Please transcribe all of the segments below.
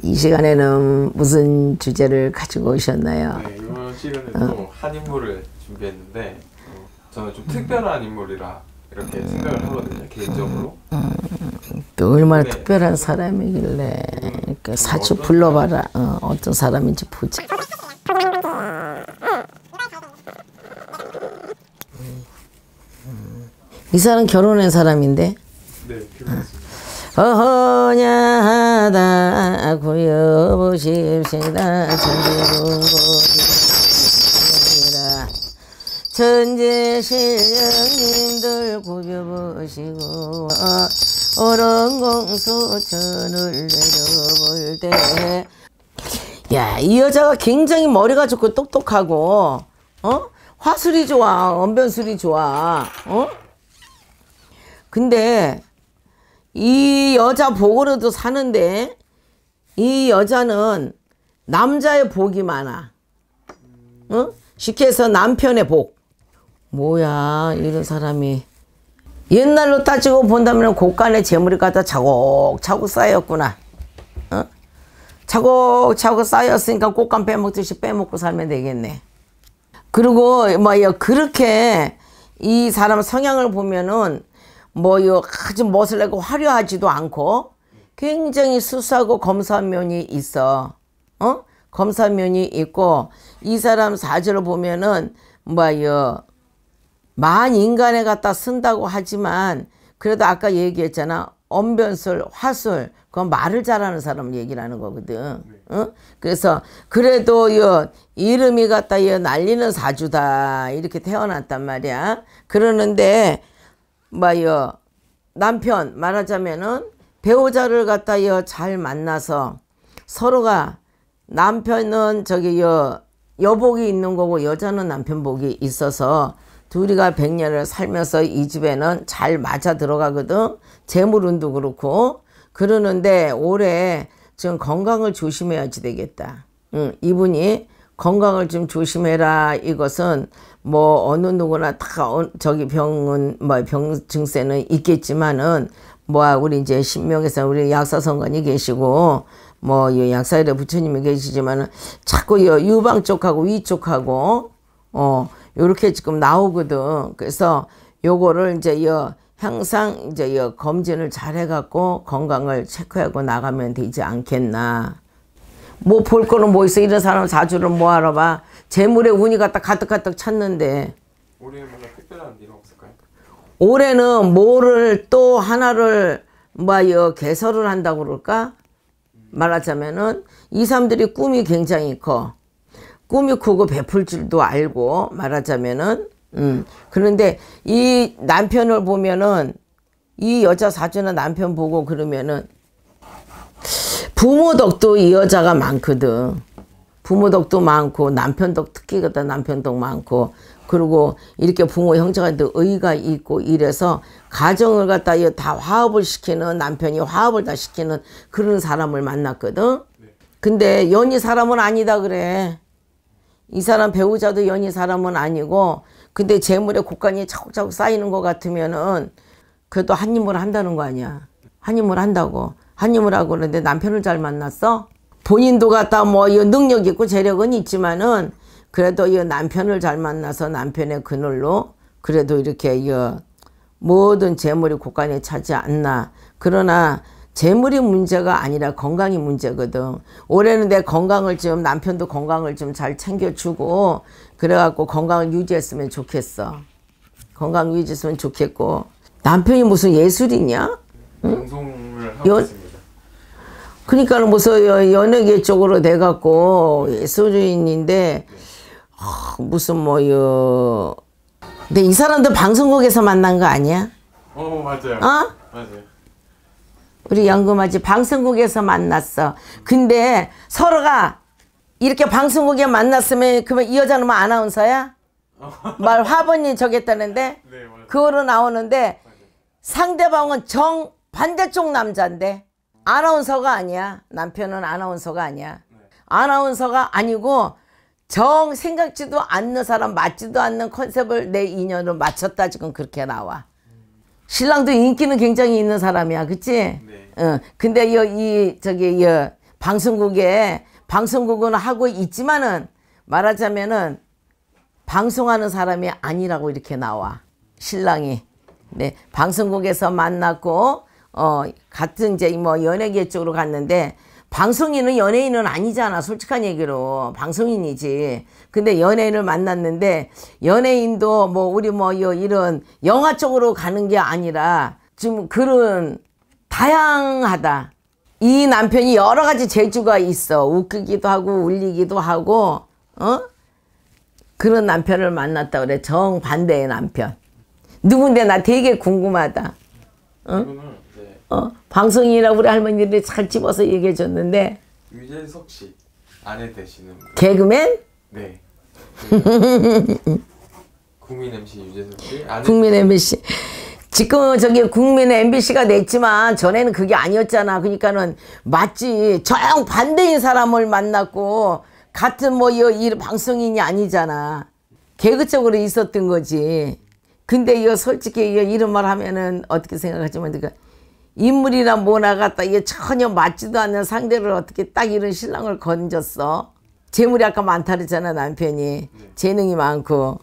이 시간에는 무슨 주제를 가지고 오셨나요? 네, 이번 시간에도 한 인물을 준비했는데 저는 좀 특별한 인물이라 이렇게 생각을 하거든요, 개인적으로. 또 얼마나 특별한 사람이길래 그러니까 사주 불러봐라. 어떤 사람인지 보자. 이 사람 결혼한 사람인데? 네, 결혼했습니다. 어허냐하다 구여보십시다 천재신령님들 구여보시고 어른공수천을 내려볼 때 야, 이 여자가 굉장히 머리가 좋고 똑똑하고 화술이 좋아, 언변술이 좋아. 근데 이 여자 복으로도 사는데 이 여자는 남자의 복이 많아. 쉽게 해서 남편의 복. 뭐야 이런 사람이. 옛날로 따지고 본다면 곳간에 재물이 갖다 차곡차곡 쌓였구나. 차곡차곡 쌓였으니까 꽃감 빼먹듯이 빼먹고 살면 되겠네. 그리고 그렇게 이 사람 성향을 보면은 아주 멋을 내고 화려하지도 않고 굉장히 수수하고 검소한 면이 있어. 검소한 면이 있고 이 사람 사주를 보면은 만 인간에 갖다 쓴다고 하지만 그래도 아까 얘기했잖아. 언변술, 화술, 그건 말을 잘하는 사람 얘기를 하는 거거든. 그래서 그래도 이름이 갖다 날리는 사주다 이렇게 태어났단 말이야. 그러는데 남편 말하자면은 배우자를 갖다 잘 만나서 서로가 남편은 여복이 있는 거고 여자는 남편 복이 있어서 둘이가 100년을 살면서 이 집에는 잘 맞아 들어가거든. 재물운도 그렇고. 그러는데 올해 지금 건강을 조심해야지 되겠다. 이분이 건강을 좀 조심해라. 이것은 어느 누구나 다 병은 병 증세는 있겠지만은 우리 이제 신명에서 우리 약사성관이 계시고 약사일에 부처님이 계시지만은 자꾸 유방 쪽하고 위 쪽하고 요렇게 지금 나오거든. 그래서 요거를 이제 항상 이제 검진을 잘 해갖고 건강을 체크하고 나가면 되지 않겠나. 볼 거는 뭐 있어. 이런 사람 사주를 뭐하러 봐. 재물에 운이 갖다 가득가득 찼는데. 올해는 뭔가 특별한 일 없을까요? 올해는 뭐를 또 하나를 개설을 한다고 그럴까? 말하자면은 이 사람들이 꿈이 굉장히 커. 꿈이 크고 베풀 줄도 알고 말하자면은 그런데 이 남편을 보면은 이 여자 사주는 남편 보고 그러면은 부모 덕도 이 여자가 많거든. 부모 덕도 많고 남편 덕 특히 그다 남편 덕 많고 그리고 이렇게 부모 형제간도 의가 있고 이래서 가정을 갖다 다 화합을 시키는 남편이 화합을 다 시키는 그런 사람을 만났거든. 근데 연희 사람은 아니다 그래. 이 사람 배우자도 연희 사람은 아니고 근데 재물에 곳간이 차곡차곡 쌓이는 것 같으면은 그래도 한 힘을 한다는 거 아니야. 한 힘을 한다고. 한 힘을 하고 그러는데 남편을 잘 만났어? 본인도 갖다 능력 있고 재력은 있지만은 그래도 이 남편을 잘 만나서 남편의 그늘로 그래도 이렇게 모든 재물이 곳간에 차지 않나. 그러나 재물이 문제가 아니라 건강이 문제거든. 올해는 내 건강을 좀 남편도 건강을 좀 잘 챙겨주고 그래갖고 건강을 유지했으면 좋겠어. 건강 유지했으면 좋겠고. 남편이 무슨 예술이냐? 방송을 하고 있습니다. 그러니까 무슨 연예계 쪽으로 돼갖고 예술인인데 무슨 근데 이 사람들 방송국에서 만난 거 아니야? 맞아요. 맞아요. 우리 연금아지 방송국에서 만났어. 근데 서로가 이렇게 방송국에 만났으면 그러면 이 여자는 아나운서야? 말 화분이 저겠다는데? 네, 맞아요. 그거로 나오는데 상대방은 정 반대쪽 남자인데 아나운서가 아니야. 남편은 아나운서가 아니야. 아나운서가 아니고 정 생각지도 않는 사람 맞지도 않는 컨셉을 내 인연으로 맞췄다 지금 그렇게 나와. 신랑도 인기는 굉장히 있는 사람이야. 그치? 네. 근데 방송국은 하고 있지만은 말하자면은 방송하는 사람이 아니라고 이렇게 나와. 신랑이. 네, 방송국에서 만났고 같은 이제 뭐 연예계 쪽으로 갔는데 방송인은 연예인은 아니잖아. 솔직한 얘기로 방송인이지. 근데 연예인을 만났는데 연예인도 뭐 우리 뭐 이런 영화 쪽으로 가는 게 아니라 좀 그런 다양하다. 이 남편이 여러 가지 재주가 있어. 웃기기도 하고 울리기도 하고 그런 남편을 만났다 그래. 정반대의 남편. 누군데 나 되게 궁금하다. 이분은 이제 방송인이라고 우리 할머니들이 잘 집어서 얘기해 줬는데 유재석 씨 아내 되시는 분. 개그맨? 네. 국민 MC 유재석 씨 아내. 국민 MBC. 지금 저기 국민 MBC가 냈지만 전에는 그게 아니었잖아. 그러니까는 맞지. 정반대인 사람을 만났고 같은 뭐 이 방송인이 아니잖아. 개그적으로 있었던 거지. 근데 이거 솔직히 이런 말 하면은 어떻게 생각하지만 그러니까 인물이나 뭐나 갖다 이게 전혀 맞지도 않는 상대를 어떻게 딱 이런 신랑을 건졌어. 재물이 아까 많다 그랬잖아 남편이. 네. 재능이 많고.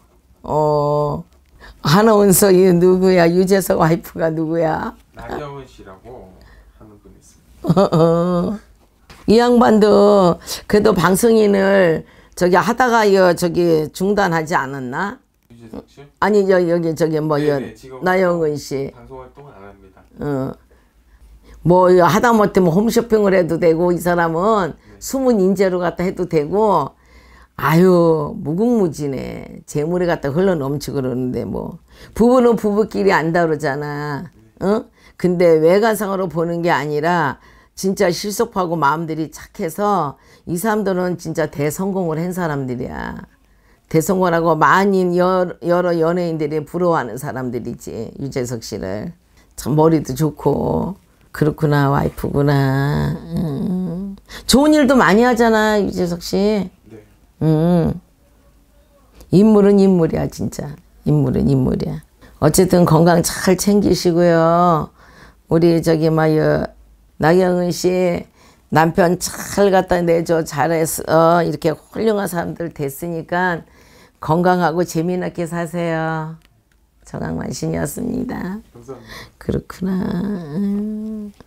아나운서 이 누구야? 유재석 와이프가 누구야? 나경은 씨라고 하는 분이 있습니다. 이 양반도 그래도 방송인을 저기 하다가 저기 중단하지 않았나? 유재석 씨? 아니 여기 저기 뭐 네네, 지금 나영은 씨. 방송 활동은 안 합니다. 뭐 하다못해 뭐 홈쇼핑을 해도 되고 이 사람은 숨은 인재로 갖다 해도 되고 아유 무궁무진해. 재물이 갖다 흘러 넘치고 그러는데 뭐 부부는 부부끼리 안다 그러잖아. 근데 외관상으로 보는 게 아니라 진짜 실속하고 마음들이 착해서 이 사람들은 진짜 대성공을 한 사람들이야. 대성공하고 많은 여러 연예인들이 부러워하는 사람들이지. 유재석 씨를. 참 머리도 좋고 그렇구나 와이프구나. 좋은 일도 많이 하잖아 유재석 씨. 네. 인물은 인물이야 진짜. 인물은 인물이야. 어쨌든 건강 잘 챙기시고요. 우리 저기 나경은 씨 남편 잘 갖다 내줘. 잘했어. 이렇게 훌륭한 사람들 됐으니까 건강하고 재미나게 사세요. 정황만신이었습니다. 감사합니다. 그렇구나.